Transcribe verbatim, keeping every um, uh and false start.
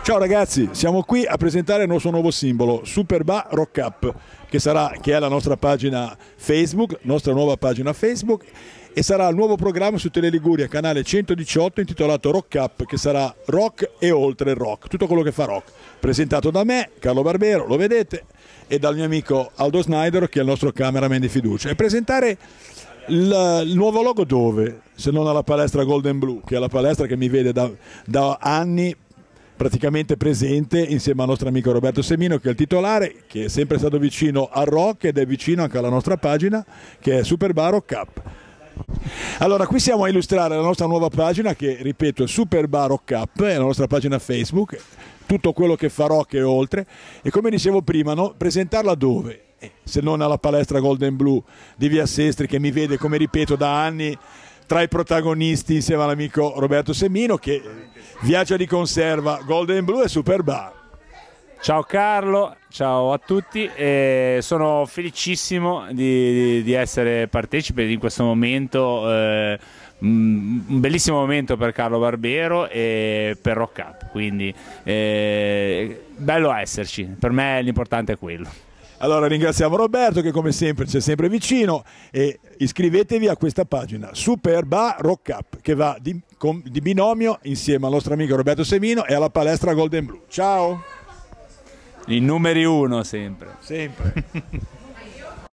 Ciao ragazzi, siamo qui a presentare il nostro nuovo simbolo, Superba Rock Up, che, sarà, che è la nostra pagina Facebook, nostra nuova pagina Facebook, e sarà il nuovo programma su Tele Liguria, canale centodiciotto, intitolato Rock Up, che sarà rock e oltre il rock, tutto quello che fa rock. Presentato da me, Carlo Barbero, lo vedete, e dal mio amico Aldo Snyder, che è il nostro cameraman di fiducia. E presentare il, il nuovo logo dove? Se non alla palestra Golden Blue, che è la palestra che mi vede da, da anni praticamente presente insieme al nostro amico Roberto Semino, che è il titolare, che è sempre stato vicino al rock ed è vicino anche alla nostra pagina, che è Superba Rock Up. Allora, qui siamo a illustrare la nostra nuova pagina che, ripeto, è Superba Rock Up, è la nostra pagina Facebook, tutto quello che fa rock e oltre, e come dicevo prima, no? Presentarla dove? Eh, se non alla palestra Golden Blue di Via Sestri, che mi vede, come ripeto, da anni tra i protagonisti insieme all'amico Roberto Semino, che viaggia di conserva Golden Blue e Superba. Ciao Carlo, ciao a tutti, e sono felicissimo di, di, di essere partecipe di questo momento, eh, un bellissimo momento per Carlo Barbero e per Rock Up, quindi eh, bello esserci, per me l'importante è quello. Allora ringraziamo Roberto che come sempre c'è sempre vicino, e iscrivetevi a questa pagina Superba Rock Up, che va di, con, di binomio insieme al nostro amico Roberto Semino e alla palestra Golden Blue. Ciao! I numeri uno sempre. Sempre.